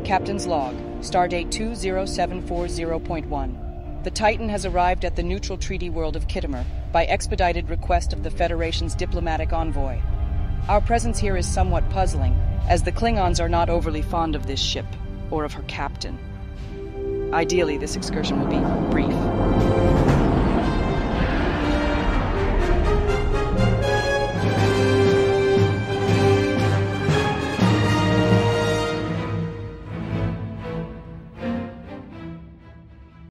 Captain's log, stardate 20740.1. The Titan has arrived at the neutral treaty world of Khitomer by expedited request of the Federation's diplomatic envoy. Our presence here is somewhat puzzling, as the Klingons are not overly fond of this ship, or of her captain. Ideally, this excursion will be brief.